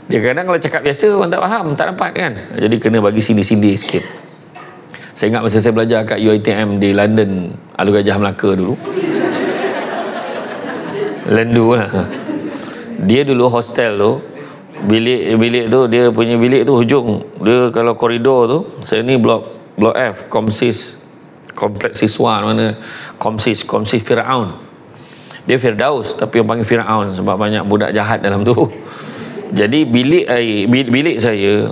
Dia kadang kalau cakap biasa orang tak faham, tak dapat kan. Jadi kena bagi sindir-sindir sikit. Saya ingat masa saya belajar kat UiTM di London, Alur Gajah Melaka dulu. Lendu lah. Dia dulu hostel tu, bilik tu, dia punya bilik tu hujung. Dia kalau koridor tu, saya ni blok F, Komsis, kompleks siswa mana, Komsis Firaun. Dia Firdaus tapi orang panggil Firaun sebab banyak budak jahat dalam tu. Jadi bilik saya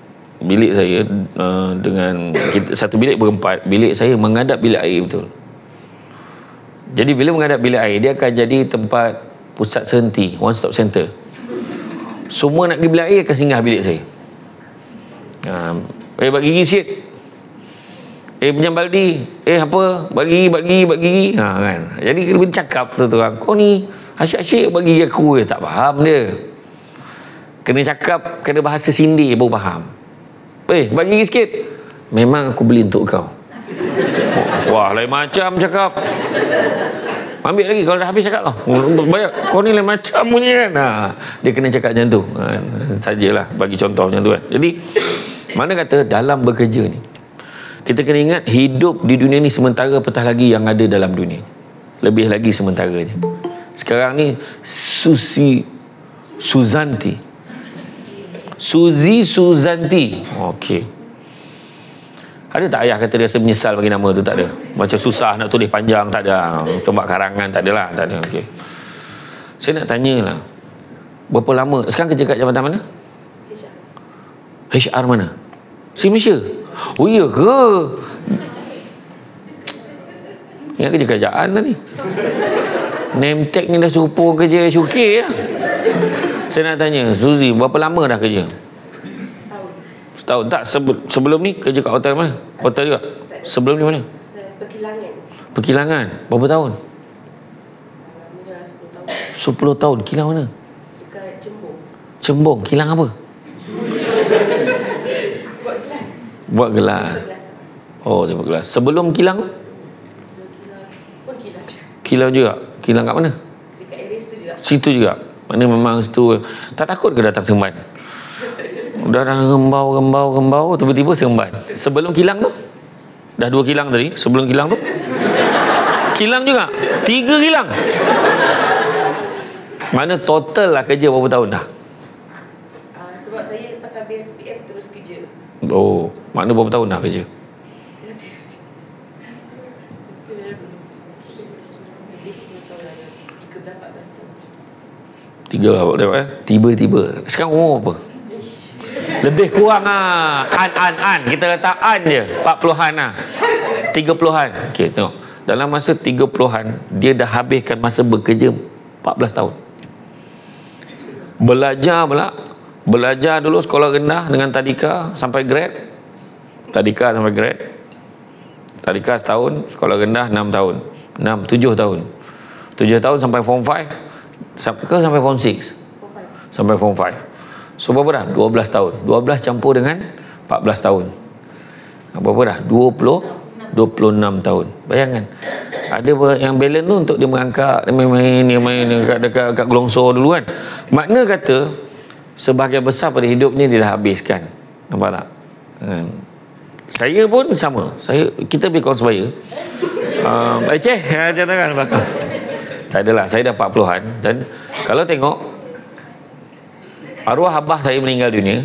dengan satu bilik berempat, bilik saya menghadap bilik air betul. Jadi bila menghadap bilik air, dia akan jadi tempat pusat sehenti, one stop center. Semua nak pergi bilik air akan singgah bilik saya. Bagi gigi sikit. Pinjam baldi. Apa? Bagi gigi. Kan. Jadi kena bercakap tu orang. Kau ni asyik-asyik bagi gigi aku. Tak faham dia. Kena cakap, kena bahasa sindir baru faham. Bagi gigi sikit. Memang aku beli untuk kau. Wah, lain macam cakap. Ambil lagi kalau dah habis cakap tau. Bayar. Kau ni lain macam punya kan. Dia kena cakap macam tu. Sajalah bagi contoh macam tu kan. Jadi mana kata dalam bekerja ni, kita kena ingat hidup di dunia ni sementara, petah lagi yang ada dalam dunia. Lebih lagi sementara je. Sekarang ni Suzy Susanti. Okey. Ada tak ayah kata dia rasa menyesal bagi nama tu? Tak ada. Macam susah nak tulis panjang, tak ada. Coba karangan, tak ada lah. Tak ada. Okey. Saya nak tanyalah. Berapa lama? Sekarang kerja kat jabatan mana? HR mana? Si Malaysia? Oh iya ke? Ingat kerja kerajaan tadi. Name tag ni dah serupa kerja SUK lah. Saya nak tanya, Suzy, berapa lama dah kerja? Setahun. Tak, sebelum ni kerja kat hotel mana? Hotel juga? Sebelum ni mana? Perkilangan. Berapa tahun? 10 tahun. Kilang mana? Dekat Cembong. Kilang apa? Buat gelas. Oh, dia buat gelas. Sebelum kilang? Kilang juga. Kilang kat mana? Dekat area situ juga. Situ juga. Mana memang situ. Tak takut ke datang seremban? Dah gembau, tiba-tiba seremban. Sebelum kilang tu? Dah 2 kilang tadi. Sebelum kilang tu? Kilang juga. 3 kilang. Mana total lah kerja berapa tahun dah? Sebab saya lepas habis SPM terus kerja. Oh, makna berapa tahun dah kerja? Tiba-tiba. Sekarang umur apa? Lebih kurang lah. An. Kita letak an je. 40-an lah. 30-an. Okey, tengok. Dalam masa 30-an, dia dah habiskan masa bekerja 14 tahun. Belajar dulu sekolah rendah dengan tadika sampai grade. Tadika setahun, sekolah rendah 6 tahun. 7 tahun. 7 tahun sampai form 5. Sampai form 6. Sampai form 5. So berapa dah? 12 tahun. 12 campur dengan 14 tahun. Berapa dah? 26 tahun. Bayangkan. Ada yang balance tu untuk dia mengangkat, dia main dekat gelongsor dulu kan. Makna kata sebahagian besar pada hidupnya dia dah habiskan. Nampak tak? Saya pun sama. Kita lebih kawan sebaya. Jangan kan belakang. Tak adalah, saya dah 40-an. Dan kalau tengok arwah abah saya meninggal dunia,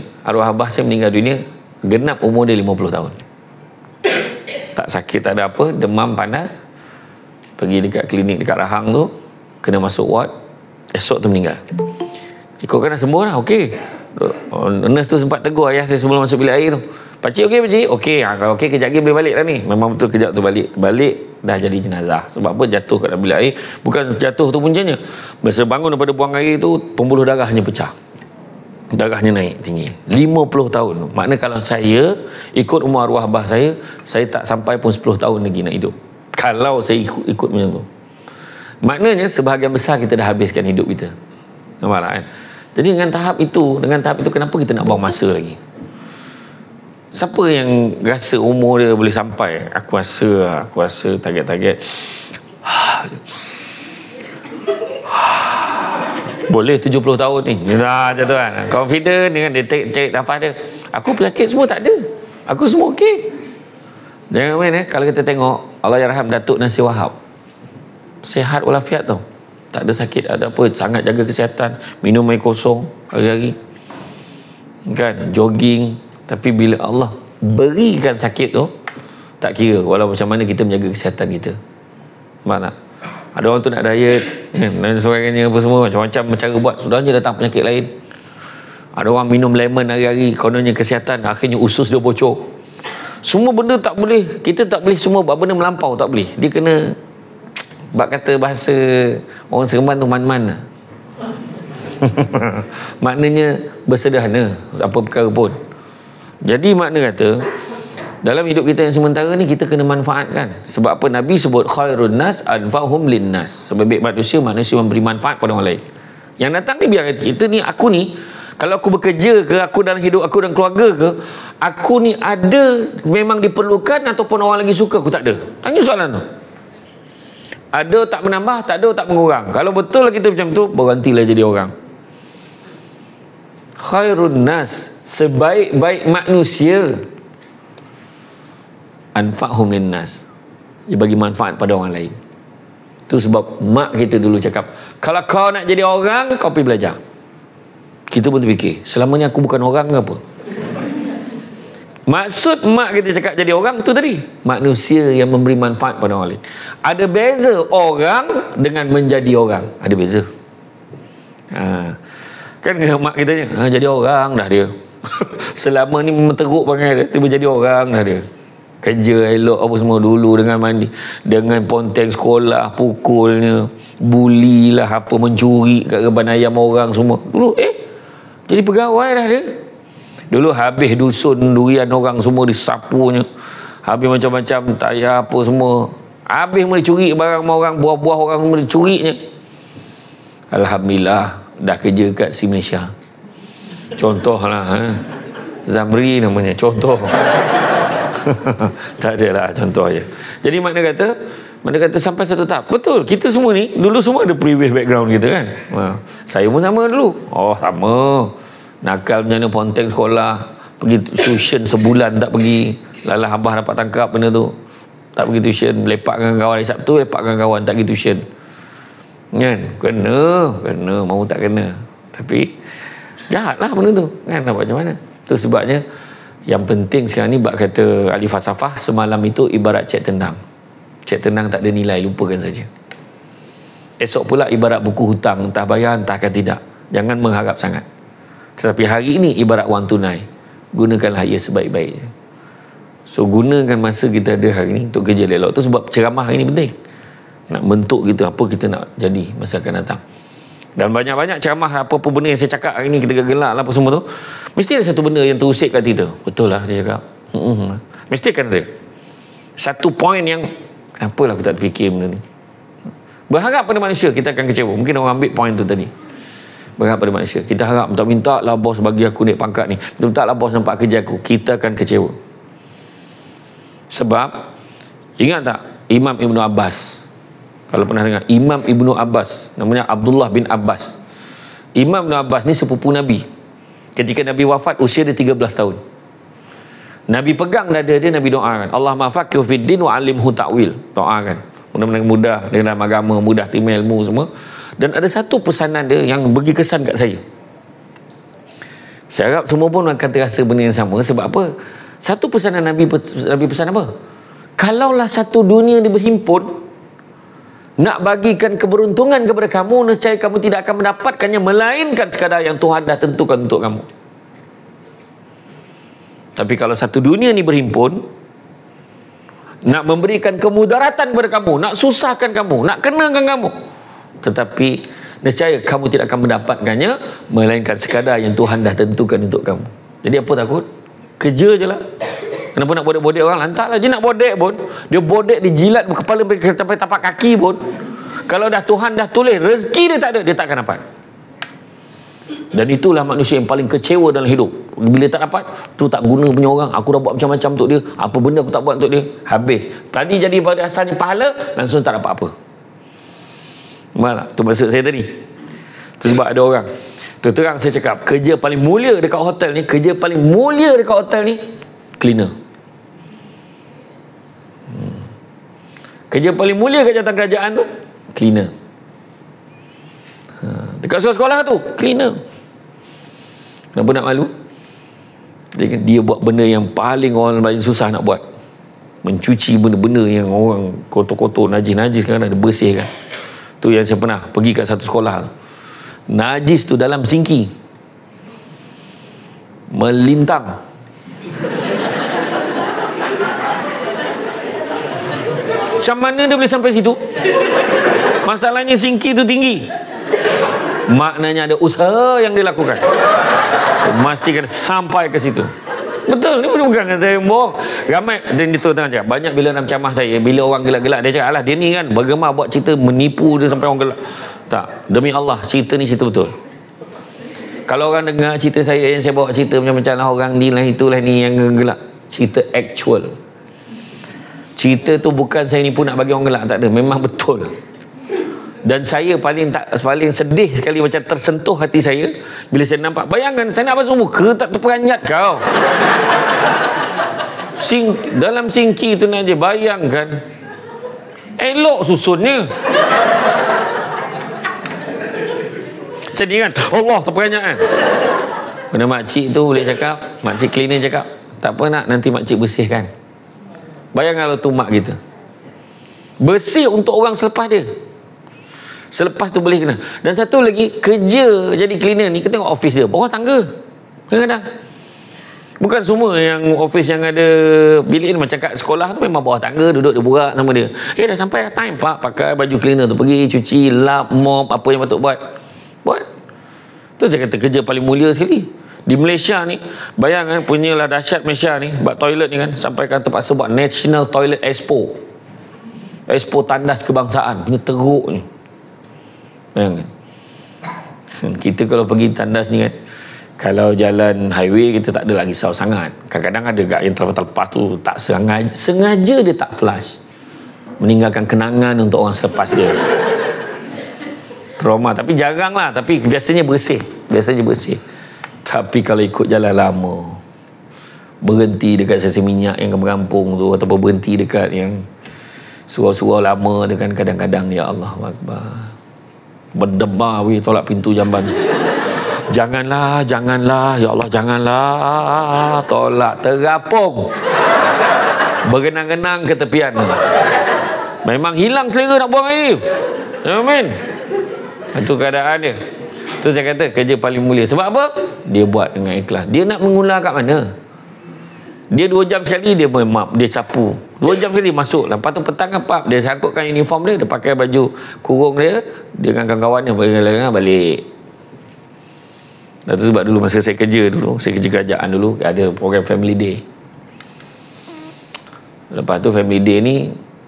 genap umur dia 50 tahun. Tak sakit, tak ada apa, demam panas, pergi dekat klinik dekat Rahang tu, kena masuk ward, esok tu meninggal. Ikutkan dah sembuh dah, okey. Nurse tu sempat tegur ayah saya sebelum masuk bilik air tu. Pakcik okey, pakcik? Okey, kalau okey kejap lagi boleh balik dah ni. Memang betul kejap tu balik dah jadi jenazah. Sebab apa? Jatuh kat dalam bilik air. Bukan jatuh tu puncanya. Masa bangun daripada buang air tu, pembuluh darahnya pecah. Darahnya naik tinggi. 50 tahun. Makna kalau saya ikut umur arwah abah saya tak sampai pun 10 tahun lagi nak hidup. Kalau saya ikut macam tu. Maknanya sebahagian besar kita dah habiskan hidup kita. Nampak tak kan? Jadi dengan tahap itu kenapa kita nak buang masa lagi? Siapa yang rasa umur dia boleh sampai? Aku rasa target-target. Boleh 70 tahun ni. Macam tu kan. Confident dengan dia cek apa ada. Aku penyakit semua tak ada. Aku semua okey. Jangan main kalau kita tengok Allah yarham Datuk Nasir Wahab. Sihat walafiat tau. Tak ada sakit, ada apa, sangat jaga kesihatan, minum air kosong hari-hari. Kan, jogging. Tapi bila Allah berikan sakit tu, tak kira walau macam mana kita menjaga kesihatan kita. Faham tak? Ada orang tu nak diet dan sebagainya apa semua, macam-macam cara buat, sudahnya datang penyakit lain. Ada orang minum lemon hari-hari, kononnya kesihatan, akhirnya usus dia bocor. Semua benda tak boleh, kita tak boleh semua buat benda melampau, tak boleh. Dia kena, bak kata bahasa orang Seremban tu, man-man. Maknanya bersederhana apa perkara pun. Jadi makna kata dalam hidup kita yang sementara ni kita kena manfaatkan. Sebab apa Nabi sebut khairun nas anfa'hum linnas. Sebaik manusia memberi manfaat pada orang lain. Yang datang ni biar kita ni, aku ni kalau aku bekerja ke, aku dalam hidup aku dan keluarga ke, aku ni ada memang diperlukan ataupun orang lagi suka, aku tak ada. Tanya soalan tu. Ada tak menambah, tak ada tak mengurang. Kalau betul kita macam tu, berhentilah jadi orang. Khairun nas, sebaik-baik manusia, anfa'hum linnas, dia bagi manfaat pada orang lain. Itu sebab mak kita dulu cakap, kalau kau nak jadi orang, kau pergi belajar. Kita pun terfikir, selama ni aku bukan orang ke apa? Maksud mak kita cakap jadi orang tu tadi, manusia yang memberi manfaat pada orang lain. Ada beza orang dengan menjadi orang. Ada beza. Kan mak kita ni, jadi orang dah dia. Selama ni menteruk bangai dia, tiba jadi orang dah dia. Kerja elok apa semua dulu dengan mandi, dengan ponteng sekolah, pukulnya, bully lah, apa, mencuri kat reban ayam orang semua. Dulu jadi pegawai dah dia. Dulu habis dusun durian orang semua disapunya. Habis macam-macam tayar apa semua. Habis mula curi barang orang, buah-buah orang mula curinya. Alhamdulillah dah kerja kat si Malaysia. Contohlah Zamri namanya, contoh. Tak adalah, contoh aja. Jadi makna kata sampai satu tahap. Betul, kita semua ni dulu semua ada previous background kita kan. Saya pun sama dulu. Oh, sama. Nakal macam mana, ponteng sekolah, pergi tuition sebulan tak pergi. Lalah abah dapat tangkap benda tu. Tak pergi tuition, lepak dengan kawan hari Sabtu, lepak dengan kawan, tak pergi tuition. Kan? Kena, mau tak kena. Tapi jahatlah benda tu. Kan, nak buat macam mana? Itu sebabnya yang penting sekarang ni, bak kata ahli falsafah, semalam itu ibarat cek tendang. Cek tendang tak ada nilai, lupakan saja. Esok pula ibarat buku hutang, entah bayar entahkah tidak. Jangan mengharap sangat. Tetapi hari ini ibarat wang tunai, gunakanlah ia sebaik-baiknya. So gunakan masa kita ada hari ini untuk kerja elok. Itu sebab ceramah hari ini penting. Nak bentuk kita, apa kita nak jadi masa akan datang. Dan banyak-banyak ceramah, apa-apa benda yang saya cakap hari ni, kita gelak lah apa semua tu, mesti ada satu benda yang terusik kat kita. Betul lah dia cakap. Mesti akan ada satu poin yang, apalah aku tak terfikir benda ni. Berharap pada manusia, kita akan kecewa. Mungkin orang ambil poin tu tadi. Berharap pada manusia, kita harap minta lah bos bagi aku naik pangkat ni, minta lah bos nampak kerja aku, kita akan kecewa. Sebab ingat tak Imam Ibnu Abbas? Kalau pernah dengar Imam Ibnu Abbas, namanya Abdullah bin Abbas. Imam Ibnu Abbas ni sepupu Nabi. Ketika Nabi wafat, usia dia 13 tahun. Nabi pegang dada dia, Nabi doakan, Allahumma faqihhu fid din wa 'allimhu ta'wil. Doakan mudah-mudahan mudah dalam agama, mudah terima ilmu semua. Dan ada satu pesanan dia yang bagi kesan kat saya. Saya harap semua pun akan terasa benda yang sama. Sebab apa? Satu pesanan Nabi pesan apa? Kalaulah satu dunia ni berhimpun nak bagikan keberuntungan kepada kamu, nescaya kamu tidak akan mendapatkannya melainkan sekadar yang Tuhan dah tentukan untuk kamu. Tapi kalau satu dunia ni berhimpun nak memberikan kemudaratan kepada kamu, nak susahkan kamu, nak kenakan kamu, tetapi nescaya kamu tidak akan mendapatkannya melainkan sekadar yang Tuhan dah tentukan untuk kamu. Jadi apa takut? Kerja je lah. Kenapa nak bodek-bodek orang? Lantaklah dia nak bodek pun, dia bodek, dia jilat kepala sampai tapak kaki pun, kalau dah Tuhan dah tulis rezeki dia tak ada, dia tak akan dapat. Dan itulah manusia yang paling kecewa dalam hidup. Bila tak dapat, tu tak guna punya orang. Aku dah buat macam-macam untuk dia, apa benda aku tak buat untuk dia, habis. Tadi jadi pada asalnya pahala, langsung tak dapat apa. Malah tu maksud saya tadi. Itu sebab ada orang, terang saya cakap, kerja paling mulia dekat hotel ni, cleaner. Kerja paling mulia kat jabatan kerajaan tu, cleaner. Dekat sekolah tu, cleaner. Kenapa nak malu? Dia buat benda yang paling orang lain susah nak buat. Mencuci benda-benda yang orang kotor-kotor, najis-najis kan ada bersihkan. Tu yang saya pernah pergi kat satu sekolah tu. Najis tu dalam sinki melintang. Macam mana dia boleh sampai situ? Masalahnya sinki tu tinggi. Maknanya ada usaha yang dilakukan. Memastikan sampai ke situ. Betul, ni bukan saya bohong. Ramai, dan itu tengah cakap, banyak bila nak camah saya, bila orang gelak-gelak, dia cakap, alah dia ni kan bergemar buat cerita menipu dia sampai orang gelak. Tak, demi Allah, cerita ni cerita betul. Kalau orang dengar cerita saya yang saya bawa cerita macam-macam lah, orang ni lah, itulah ni yang gelak, cerita actual. Cerita tu bukan saya ni pun nak bagi orang gelak, tak ada, memang betul. Dan saya paling sedih sekali, macam tersentuh hati saya bila saya nampak, bayangkan saya nak basuh muka tak terperanjat kau. Dalam sinki tu nak je, bayangkan elok susunnya. Macam ni kan, Allah terperanjat kan. Mana makcik tu boleh cakap, makcik cleaner cakap, tak apa nak, nanti makcik bersihkan. Bayangkan kalau tu mak kita bersih untuk orang selepas dia. Selepas tu boleh kena. Dan satu lagi, kerja jadi cleaner ni, kita tengok office dia bawah tangga kadang-kadang. Bukan semua yang office yang ada bilik ni, macam kat sekolah tu memang bawah tangga, duduk dia borak sama dia. Dah sampai time pak, pakai baju cleaner tu, pergi cuci, lap, mop, apa yang patut buat. Tu saya kata kerja paling mulia sekali. Di Malaysia ni, bayangkan punyalah dahsyat Malaysia ni, buat toilet ni kan, sampai kan terpaksa buat National Toilet Expo tandas kebangsaan, punya teruk ni. Bayangkan. Kita kalau pergi tandas ni kan, kalau jalan highway kita tak ada lagi risau sangat. Kadang-kadang ada gak yang terlepas tu tak sengaja dia tak flush, meninggalkan kenangan untuk orang selepas dia. Trauma, tapi jarang lah, tapi biasanya bersih. Tapi kalau ikut jalan lama, berhenti dekat stesen minyak yang kampung tu, ataupun berhenti dekat yang surau-surau lama tu kan, kadang-kadang ya Allah Akbar, berdebar weh tolak pintu jamban. Janganlah, ya Allah, janganlah, tolak terapung, berenang-renang ke tepian. Memang hilang selera nak buang air. Amin. Itu keadaan dia. Tu saya kata kerja paling mulia. Sebab apa? Dia buat dengan ikhlas. Dia nak mengular kat mana? Dia 2 jam sekali dia mop, dia sapu. 2 jam sekali masuk. Lepas tu petang apa? Dia sakutkan uniform dia, dia pakai baju kurung dia dengan kawan-kawannya balik. Dan tu sebab dulu masa saya kerja kerajaan dulu, ada program Family Day. Lepas tu Family Day ni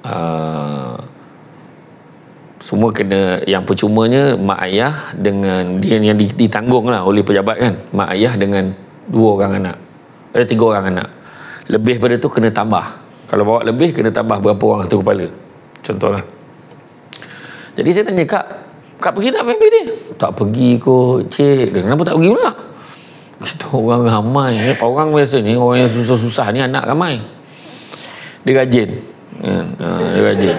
semua kena, yang percumanya mak ayah dengan dia yang ditanggung lah oleh pejabat kan, mak ayah dengan 3 orang anak. Lebih pada tu kena tambah, kalau bawa lebih kena tambah berapa orang satu kepala, contohlah. Jadi saya tanya, Kak pergi tak family dia? Tak pergi kot cik. Kenapa tak pergi pula? Kita orang ramai, orang biasa ni, orang yang susah-susah ni anak ramai. Dia rajin. Dia rajin.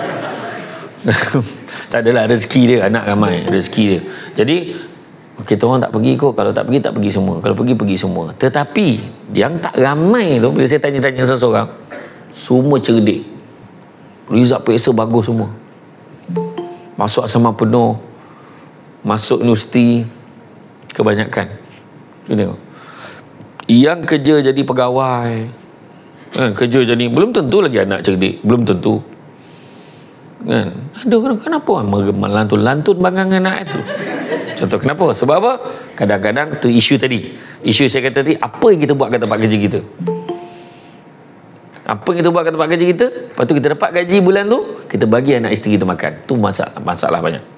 Tak adalah rezeki dia, anak ramai, rezeki dia. Jadi kita orang tak pergi kot. Kalau tak pergi semua. Kalau pergi semua. Tetapi yang tak ramai tu, bila saya tanya-tanya seseorang, semua cerdik, result periksa bagus semua, masuk asrama penuh, masuk universiti kebanyakan. Tengok, yang kerja jadi pegawai, kerja jadi, belum tentu lagi anak cerdik, belum tentu kan. Aduh, kenapa melantun-lantun bangang anak itu? Contoh kenapa? Sebab apa? Kadang-kadang tu isu saya kata tadi, apa yang kita buat kat tempat kerja kita, apa yang kita buat kat tempat kerja kita, lepas tu kita dapat gaji bulan tu, kita bagi anak isteri kita makan. Tu masalah banyak.